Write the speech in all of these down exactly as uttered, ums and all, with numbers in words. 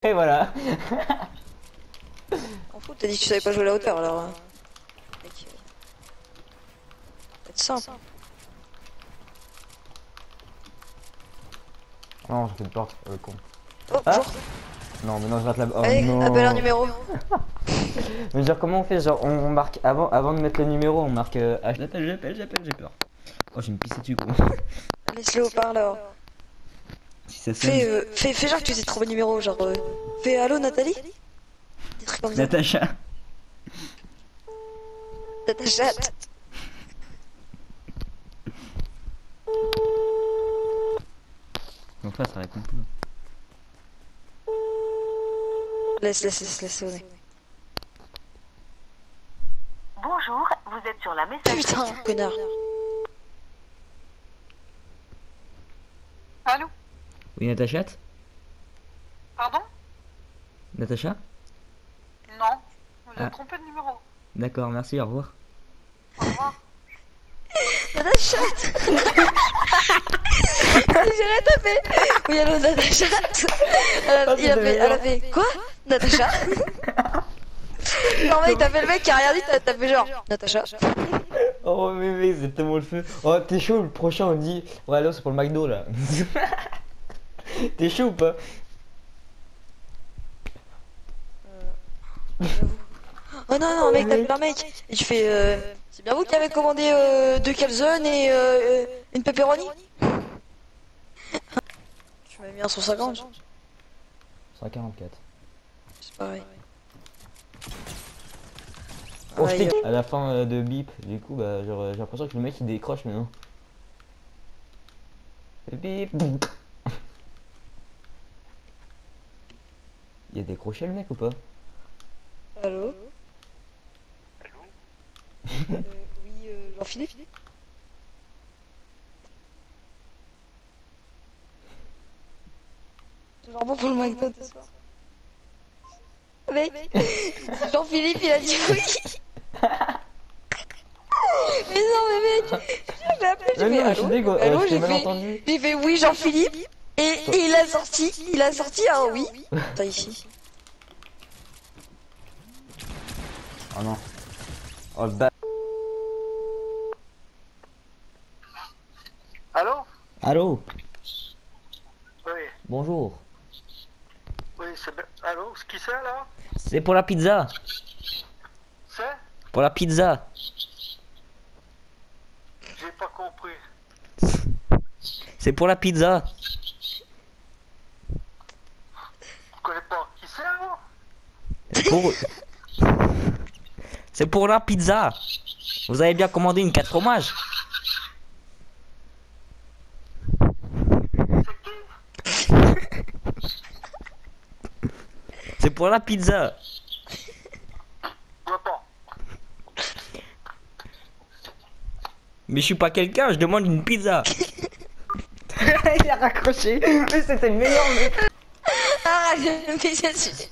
Et voilà. En foot, t'as dit que tu savais pas jouer à la hauteur alors. Hein. Mec, euh... c'est simple. Non, je fais peur, euh, con. Oh, Ah bonjour. Non, mais non, je rate la. Oh, Allez, non. appelle un numéro. Mais genre, comment on fait? Genre, on, on marque avant, avant de mettre le numéro, on marque. Euh, ah, j'appelle, j'appelle, j'appelle, j'ai peur. Oh, j'ai me pisser dessus, con. Laisse-le au parleur. Si ça sonne. Fais, euh, fais, fais genre que tu sais trouver le numéro, genre. Euh... Fais allô Nathalie. Des trucs comme ça. Natacha. Ta chatte. Donc là, ça répond plus. Laisse, laisse, laisse, laisse sonner. Bonjour, vous êtes sur la messagerie. Putain, connard. Allô? Oui, Natacha? Pardon? Natacha? Non, vous avez Ah. trompé de numéro. D'accord, merci, au revoir. Au revoir. Ta chatte. J'ai tapé. Oui, allô Natacha. Elle a, il a fait, elle a fait quoi? Natacha? Non mec, t'as fait le mec qui a rien dit, t'as t'as fait genre Natacha. Oh, mais mec, c'est tellement le feu. Oh, t'es chaud, le prochain, on dit. Ouais, alors, c'est pour le McDo là. T'es chaud ou pas? Oh non, non, mec, t'as un mec. Et tu fais. Euh, c'est bien vous qui avez commandé euh, deux calzones et euh, une pepperoni? Tu m'as mis un cent cinquante? cent quarante-quatre. C'est pareil. Oh, je Aïe. t'ai- à la fin euh, de bip, du coup, bah, genre, euh, j'ai l'impression que le mec il décroche maintenant. Et bip. Il a décroché le mec ou pas? Allô? euh, Oui, euh, Jean-Philippe? Toujours bon pour le McDo ce soir. Mec, Jean-Philippe il a dit oui. Mais non mais mec, j'ai appelé, j'ai Mais fait non, je suis allô, dégo, euh, allô, je t'ai j'ai mal fait, entendu. j'ai fait oui Jean-Philippe et, et il a sorti, il a sorti un oui. Attends ici. Oh non. Oh le ba... Allô? Allô? Oui, Bonjour. oui, c'est bien. Allô? Ce qui c'est là? C'est pour la pizza. C'est? Pour la pizza. J'ai pas compris. C'est pour la pizza. Vous connaissez pas qui c'est là? C'est pour... C'est pour la pizza. Vous avez bien commandé une quatre fromages. C'est pour la pizza. Je vois pas. Mais je suis pas quelqu'un, je demande une pizza. Il a raccroché. Mais c'était le meilleur mec. Arrête, je vais me pisser dessus.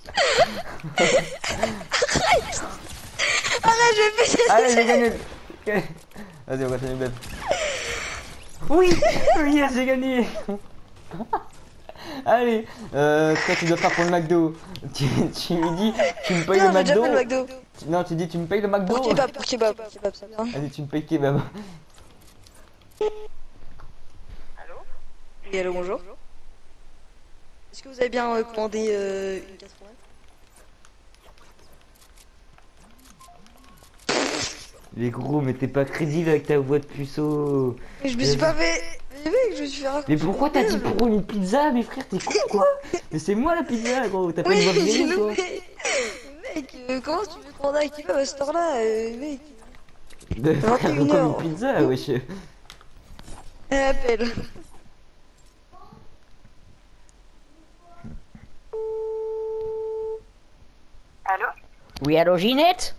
Arrête. Arrête, je vais me pisser dessus. Allez, j'ai gagné. Vas-y, on continue même. Oui, oui, j'ai gagné. Allez, euh, toi tu dois faire pour le McDo. Tu, tu lui dis, tu me payes Non, le j'ai déjà McDo. fait le McDo. Tu- Non, tu dis, tu me payes le McDo. Pour kebab, pour kebab, pour kebab, ça vient. Allez, tu me payes kebab. Allô? Oui, allô, bonjour. Est-ce que vous avez bien euh, commandé euh, une quatre-vingts? Les gros, mais t'es pas crédible avec ta voix de puceau. Mais je me suis pas fait. Mais mec, je me suis fait raconter. Mais pourquoi t'as dit pour une pizza, mes frères, t'es con quoi? Mais c'est moi la pizza, gros, t'as pas Oui, une voix de j'ai génie, toi. loupé. Mec, euh, comment tu veux commander un kebab à cette heure-là, euh, mec? De vingt et frère, une comme heures. une pizza, wesh. Elle appelle. Allô? Oui, allô, Ginette?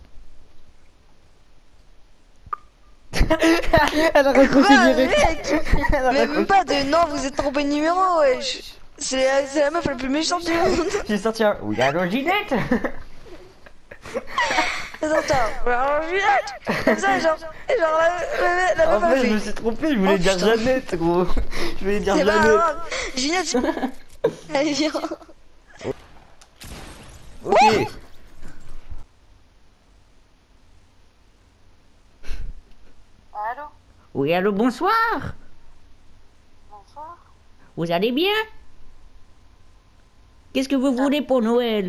Elle a raccroché Bah, direct. mec. Elle a Mais même raccroché. pas de non, vous êtes trompé de numéro, wesh. C'est la, c'est la meuf la plus méchante du monde. J'ai sorti un. Oui, allô, Ginette? Attends, attends. Alors, Juliette, comme ça, genre, et genre la, la, la En meuf a fait, je fait. me suis trompé, je voulais Oh, dire putain. Jeannette, gros. Je voulais dire C'est pas Jeannette. grave. Ginette, allez, viens. Ok. Allô? Oui, allô, bonsoir. Bonsoir. Vous allez bien? Qu'est-ce que vous voulez pour Noël?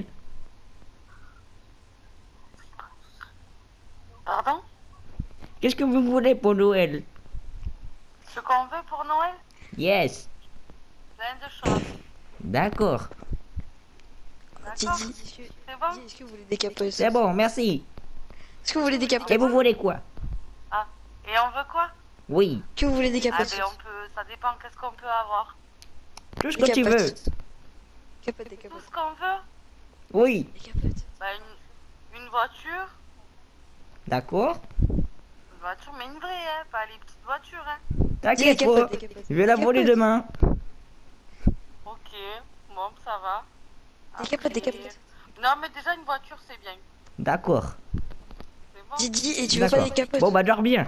Pardon? Qu'est-ce que vous voulez pour Noël? Ce qu'on veut pour Noël? Yes. Plein de choses. D'accord. Didi, D'accord? est-ce que, C'est bon? Didi, est-ce que vous voulez des capotes? C'est bon, merci. Est-ce que vous voulez des capotes? Et vous voulez quoi? Ah. Et on veut quoi? Oui, Est-ce que vous voulez des Ah capotes? ben on peut, ça dépend qu'est-ce qu'on peut avoir. tout ce Des que tu veux. capotes. Capotes, des Tout capotes. ce qu'on veut? Oui, Des capotes. Bah une, une voiture. d'accord. Une voiture, mais une vraie, hein, pas les petites voitures, hein. Des T'inquiète pas. capotes, des capotes. Je vais la Des voler capotes. demain. Ok, bon, ça va. Des capotes, des Après- capotes. Non, mais déjà une voiture, c'est bien. D'accord. C'est bon? Didi, et tu veux pas D'accord. des capotes? Bon, bah, dors bien.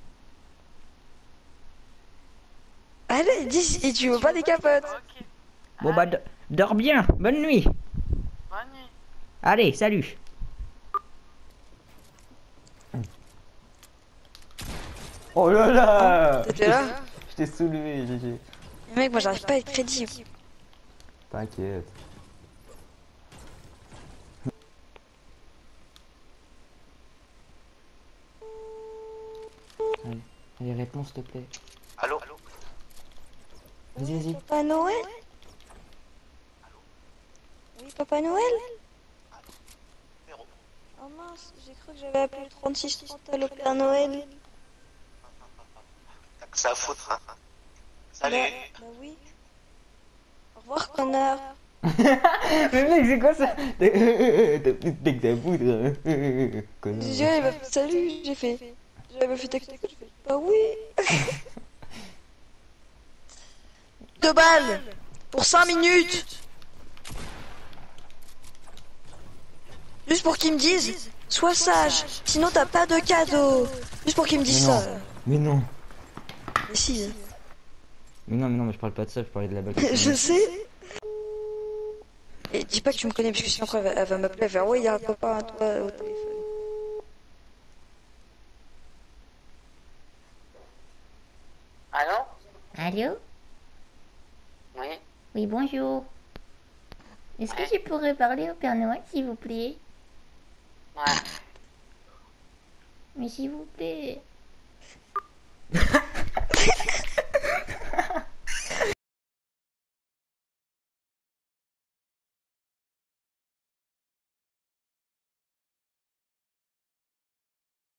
Allez, dis, et tu veux pas des capotes? Ok. Bon, bah, do- dors bien. Bonne nuit. Bonne nuit. Allez, salut. Oh là là. T'étais là? Je t'ai soulevé, G G. Mec, moi j'arrive pas à être crédit. T'inquiète. Allez, allez, réponds s'il te plaît. Allô? Vas-y, vas-y. Papa Noël? Oui, Papa Noël? Oh mince, j'ai cru que j'avais appelé le trente-six trente à le Père Noël. T'as que ça à foutre, hein? Bah, Salut! bah oui. Au revoir, connard. Mais mec, c'est quoi ça? T'as t'as que ta poudre. Connard. J'ai dit, il m'a fait salut, j'ai fait. J'avais fait tac tac, j'ai fait. Bah oui. Deux balles pour cinq minutes. Juste pour qu'ils me disent, sois sage, sinon t'as pas de cadeau. Juste pour qu'ils me disent Mais non. ça. Mais non. Mais si, Mais non, mais non, mais je parle pas de ça, je parlais de la bague. je sais. Et dis pas que tu me connais, parce que sinon après elle va, elle va m'appeler, elle va faire, ouais, il y a un papa à toi au téléphone. Allô? Allô? Oui. Oui, bonjour. Est-ce que je pourrais parler au Père Noël, s'il vous plaît? Ouais. Mais s'il vous plaît.